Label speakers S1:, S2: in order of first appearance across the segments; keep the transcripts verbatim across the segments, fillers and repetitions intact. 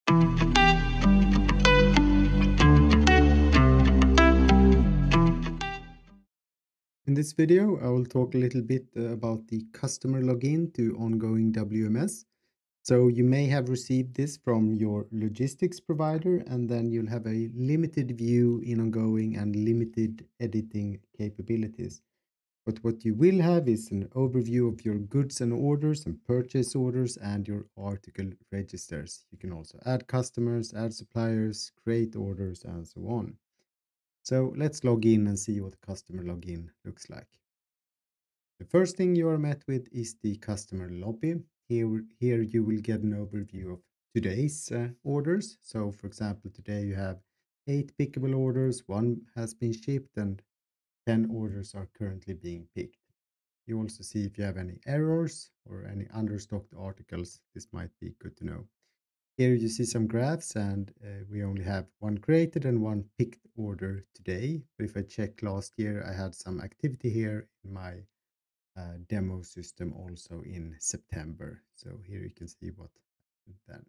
S1: In this video, I will talk a little bit uh, about the customer login to Ongoing W M S. So you may have received this from your logistics provider, and then you'll have a limited view in Ongoing and limited editing capabilities. But what you will have is an overview of your goods and orders and purchase orders and your article registers. You can also add customers, add suppliers, create orders, and so on. So let's log in and see what the customer login looks like. The first thing you are met with is the customer lobby. Here, here you will get an overview of today's uh, orders. So for example, today you have eight pickable orders, one has been shipped, and ten orders are currently being picked. You also see if you have any errors or any understocked articles. This might be good to know. Here you see some graphs, and uh, we only have one created and one picked order today. But if I check last year, I had some activity here in my uh, demo system also in September. So here you can see what happened then.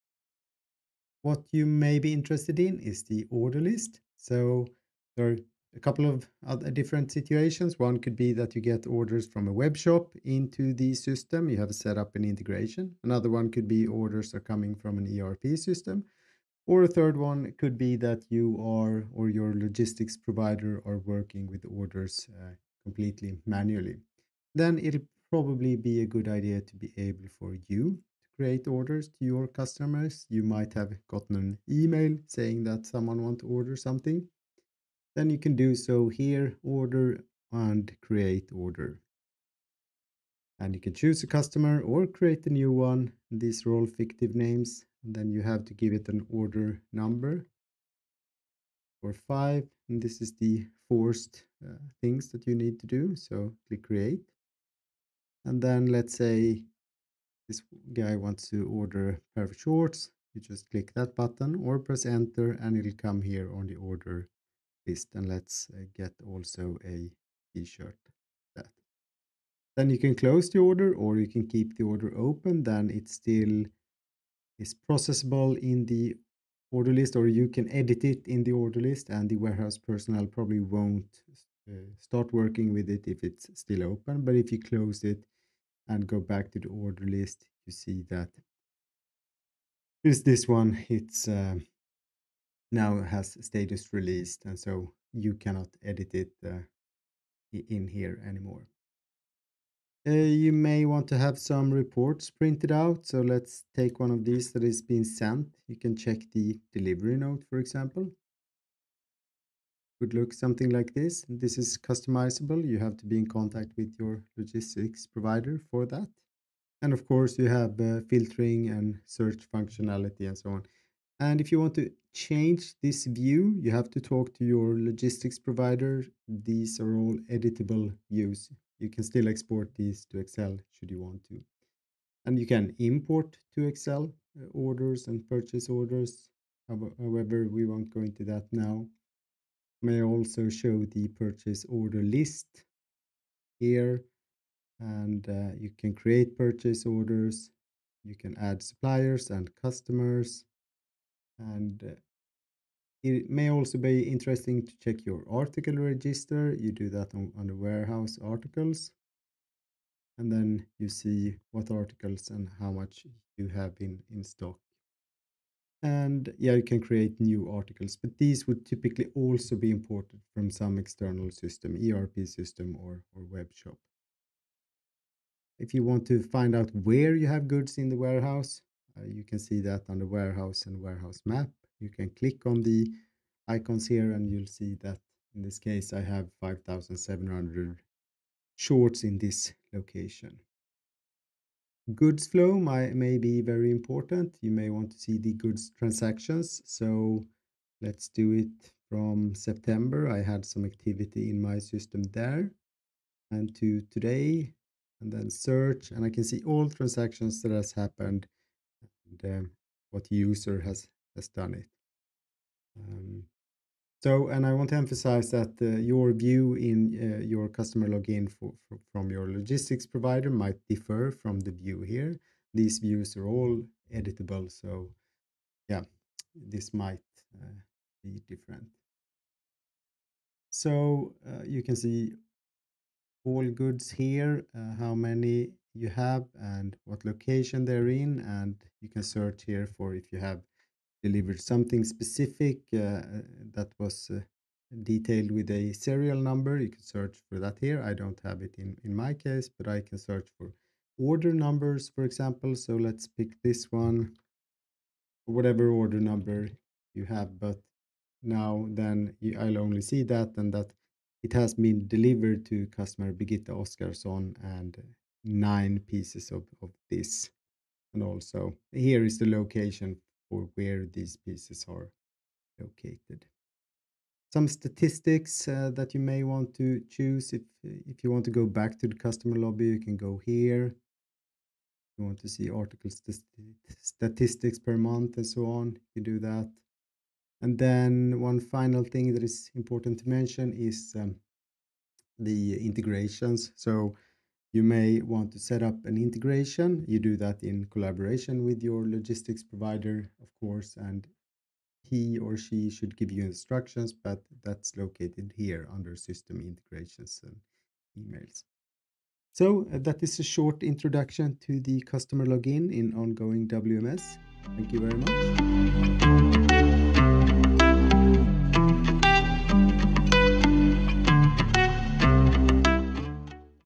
S1: What you may be interested in is the order list. So there are a couple of other different situations. One could be that you get orders from a web shop into the system. You have set up an integration. Another one could be orders are coming from an E R P system. Or a third one could be that you are or your logistics provider are working with orders uh, completely manually. Then it'll probably be a good idea to be able for you to create orders to your customers. You might have gotten an email saying that someone wants to order something. Then you can do so here, order and create order. And you can choose a customer or create a new one. These are all fictive names. And then you have to give it an order number or five. And this is the forced uh, things that you need to do. So click create. And then let's say this guy wants to order a pair of shorts. You just click that button or press enter and it'll come here on the order list. And let's uh, get also a t-shirt. That. Then you can close the order or you can keep the order open. Then it still is processable in the order list, or you can edit it in the order list, and the warehouse personnel probably won't uh, start working with it if it's still open. But if you close it and go back to the order list, you see that is this one. It's uh, now has status released, and so you cannot edit it uh, in here anymore. Uh, you may want to have some reports printed out. So let's take one of these that is being sent. You can check the delivery note, for example. Would look something like this. This is customizable. You have to be in contact with your logistics provider for that. And of course, you have uh, filtering and search functionality and so on. And if you want to change this view, you have to talk to your logistics provider. These are all editable views. You can still export these to Excel should you want to. And you can import to Excel uh, orders and purchase orders. However, we won't go into that now. May also show the purchase order list here, and uh, you can create purchase orders. You can add suppliers and customers, and uh, it may also be interesting to check your article register. You do that on, on the warehouse articles, and then you see what articles and how much you have in, in stock. And yeah, you can create new articles, but these would typically also be imported from some external system, E R P system or, or web shop. If you want to find out where you have goods in the warehouse, uh, you can see that on the warehouse and warehouse map. You can click on the icons here and you'll see that in this case, I have five thousand seven hundred shorts in this location. Goods flow might, may be very important. You may want to see the goods transactions. So let's do it from September. I had some activity in my system there, and to today, and then search, and I can see all transactions that has happened and um, what user has has done it. Um, so, and I want to emphasize that uh, your view in uh, your customer login for, for, from your logistics provider might differ from the view here. These views are all editable. So, yeah, this might uh, be different. So uh, you can see all goods here, uh, how many you have and what location they're in, and you can search here for if you have delivered something specific uh, uh, that was uh, detailed with a serial number. You can search for that here. I don't have it in, in my case, but I can search for order numbers, for example. So let's pick this one, whatever order number you have, but now then you, I'll only see that and that it has been delivered to customer Birgitta Oskarsson and nine pieces of, of this. And also here is the location for where these pieces are located. Some statistics uh, that you may want to choose. If, if you want to go back to the customer lobby, you can go here. You want to see article st statistics per month and so on, you do that. And then one final thing that is important to mention is um, the integrations. So you may want to set up an integration. You do that in collaboration with your logistics provider, of course, and he or she should give you instructions, but that's located here under system integrations and emails. So uh, that is a short introduction to the customer login in ongoing W M S. Thank you very much.